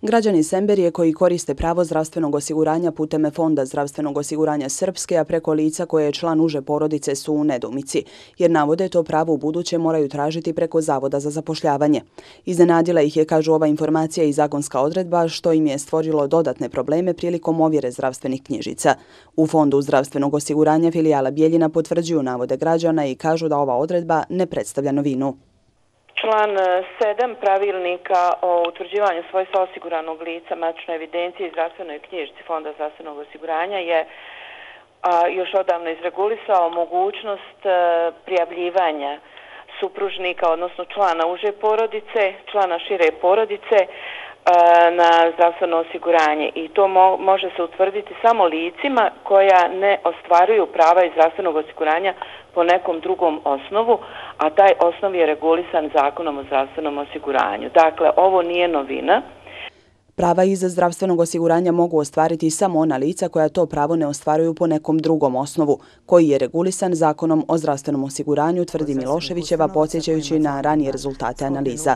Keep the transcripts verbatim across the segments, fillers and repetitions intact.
Građani Semberije koji koriste pravo zdravstvenog osiguranja putem Fonda zdravstvenog osiguranja Srpske, a preko lica koje je član uže porodice su u nedoumici, jer navode to pravo u buduće moraju tražiti preko Zavoda za zapošljavanje. Iznenadila ih je, kažu, ova informacija i zakonska odredba, što im je stvorilo dodatne probleme prilikom ovjere zdravstvenih knjižica. U Fondu zdravstvenog osiguranja filijala Bijeljina potvrđuju navode građana i kažu da ova odredba ne predstavlja novinu. Član sedam pravilnika o utvrđivanju svojstva osiguranog lica, matičnoj evidenciji i zdravstvenoj knjižici Fonda zdravstvenog osiguranja je a, još odavno izregulisao mogućnost a, prijavljivanja supružnika, odnosno člana uže porodice, člana šire porodice a, na zdravstveno osiguranje. I to mo može se utvrditi samo licima koja ne ostvaruju prava iz zdravstvenog osiguranja po nekom drugom osnovu, a taj osnov je regulisan Zakonom o zdravstvenom osiguranju. Dakle, ovo nije novina. Prava iz zdravstvenog osiguranja mogu ostvariti samo ona lica koja to pravo ne ostvaruju po nekom drugom osnovu, koji je regulisan Zakonom o zdravstvenom osiguranju, tvrdi Miloševićeva, podsjećajući na ranije rezultate analiza.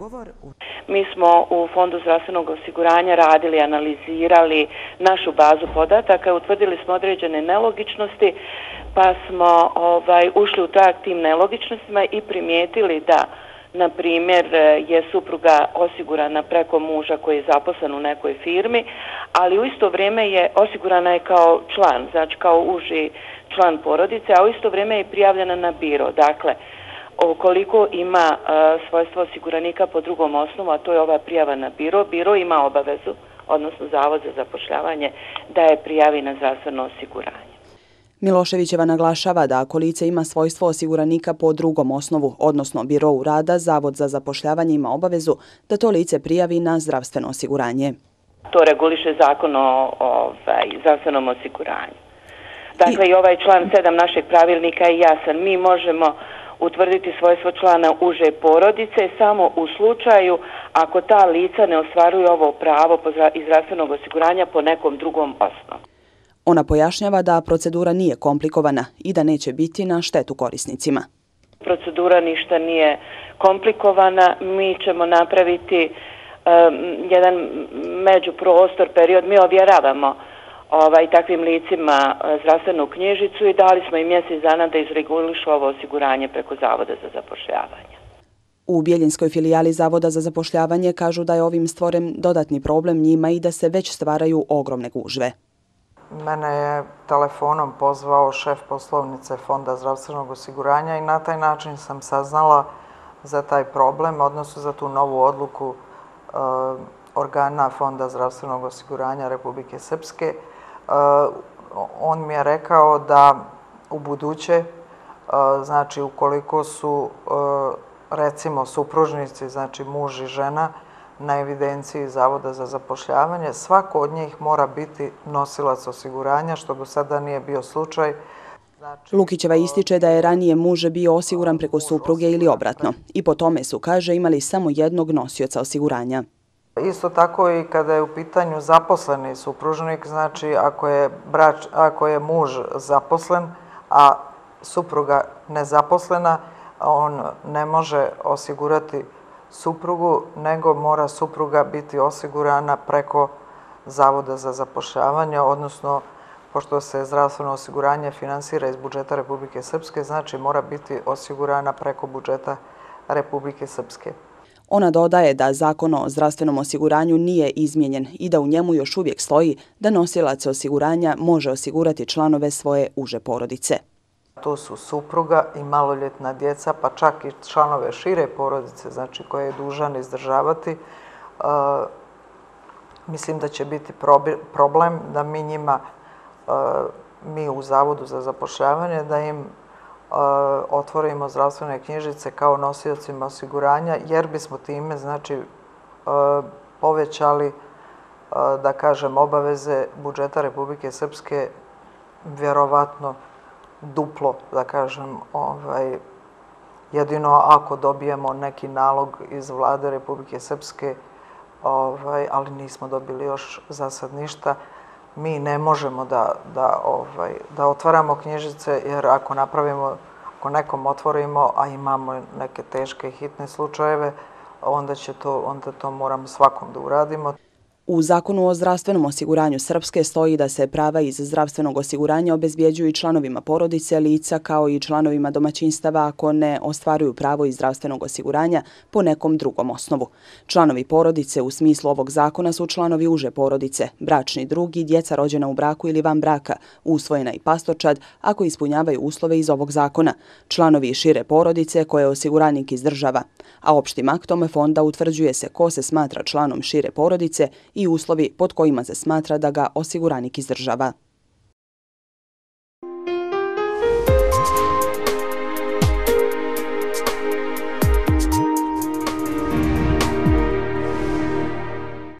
Mi smo u Fondu zdravstvenog osiguranja radili, analizirali našu bazu podataka i utvrdili smo određene nelogičnosti, pa smo ovaj, ušli u trag tim nelogičnostima i primijetili da, na primjer, je supruga osigurana preko muža koji je zaposlen u nekoj firmi, ali u isto vrijeme je osigurana je kao član, znači kao uži član porodice, a u isto vrijeme je prijavljena na biro. Dakle, ukoliko ima uh, svojstvo osiguranika po drugom osnovu, a to je ova prijava na biro, biro ima obavezu, odnosno Zavod za zapošljavanje, da je prijavi na zdravstveno osiguranje. Miloševićeva naglašava da ako lice ima svojstvo osiguranika po drugom osnovu, odnosno birou rada, Zavod za zapošljavanje ima obavezu da to lice prijavi na zdravstveno osiguranje. To reguliše Zakon o ovaj, zdravstvenom osiguranju. Dakle, I... i ovaj član sedam našeg pravilnika je jasan. Mi možemo utvrditi svojstvo člana uže porodice samo u slučaju ako ta lica ne ostvaruju ovo pravo iz zdravstvenog osiguranja po nekom drugom osnovu. Ona pojašnjava da procedura nije komplikovana i da neće biti na štetu korisnicima. Procedura ništa nije komplikovana. Mi ćemo napraviti um, jedan međuprostor, period. Mi ovjeravamo ovaj, takvim licima zdravstvenu knjižicu i dali smo im mjesec dana da izregulišu ovo osiguranje preko Zavoda za zapošljavanje. U Bijeljinskoj filijali Zavoda za zapošljavanje kažu da je ovim stvoren dodatni problem njima i da se već stvaraju ogromne gužve. Mene je telefonom pozvao šef poslovnice Fonda zdravstvenog osiguranja i na taj način sam saznala za taj problem, odnosno za tu novu odluku e, organa Fonda zdravstvenog osiguranja Republike Srpske. E, on mi je rekao da u buduće, e, znači ukoliko su e, recimo supružnici, znači muž i žena, na evidenciji Zavoda za zapošljavanje, svako od njih mora biti nosilac osiguranja, što do sada nije bio slučaj. Znači, Lukićeva ističe da je ranije muž bio osiguran preko supruge ili obratno i po tome su, kaže, imali samo jednog nosioca osiguranja. Isto tako i kada je u pitanju zaposleni supružnik, znači ako je, brač, ako je muž zaposlen, a supruga nezaposlena, on ne može osigurati suprugu, nego mora supruga biti osigurana preko Zavoda za zapošljavanje, odnosno pošto se zdravstveno osiguranje finansira iz budžeta Republike Srpske, znači mora biti osigurana preko budžeta Republike Srpske. Ona dodaje da Zakon o zdravstvenom osiguranju nije izmijenjen i da u njemu još uvijek stoji da nosilac osiguranja može osigurati članove svoje uže porodice. To su supruga i maloljetna djeca, pa čak i članove šire porodice, znači koje je dužan izdržavati. E, mislim da će biti problem da mi njima, e, mi u Zavodu za zapošljavanje, da im e, otvorimo zdravstvene knjižice kao nosiocima osiguranja, jer bismo time, znači, e, povećali, e, da kažem, obaveze budžeta Republike Srpske, vjerovatno duplo, da kažem, ovaj, jedino ako dobijemo neki nalog iz vlade Republike Srpske, ovaj, ali nismo dobili još za sad ništa. Mi ne možemo da, da, ovaj, da otvaramo knjižice, jer ako napravimo, ako nekom otvorimo, a imamo neke teške i hitne slučajeve, onda će to, onda to moramo svakom da uradimo. U Zakonu o zdravstvenom osiguranju Srpske stoji da se prava iz zdravstvenog osiguranja obezbjeđuju i članovima porodice, lica kao i članovima domaćinstava ako ne ostvaruju pravo iz zdravstvenog osiguranja po nekom drugom osnovu. Članovi porodice u smislu ovog zakona su članovi uže porodice, bračni drug i djeca rođena u braku ili van braka, usvojena i pastorčad ako ispunjavaju uslove iz ovog zakona, članovi šire porodice koje osiguranik izdržava, a opštim aktom fonda utvrđuje se ko se smatra članom šire porodice i uslovi pod kojima se smatra da ga osiguranik izdržava.